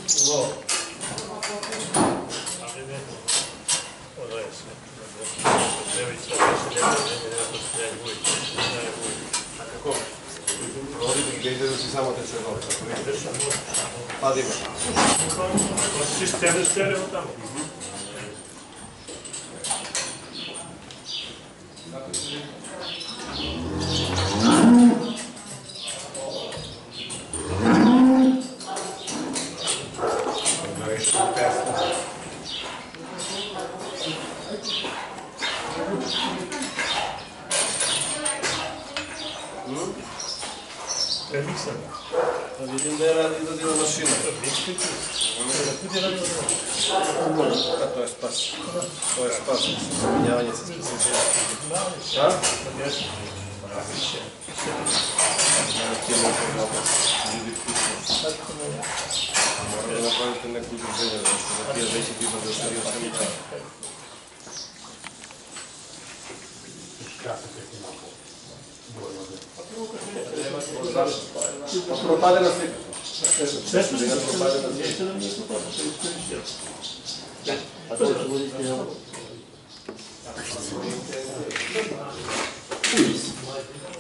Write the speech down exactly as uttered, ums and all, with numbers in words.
Wow. Gledaju si samo te crnovi, tako vidite? Padimo. Si stene stereo tamo. Premiksan. Vidim da je radi izradila mašina. A to je spas. To je spas. Zamenjavanje sa specifičnim. Šta? Moram da napravite neku udruženje, za tije veći tipa za stario samića. Propadena slika. Sve što se propadena slika. Jeste da nije propadena, to je iskoristio. A to će voditi evo. Ulis.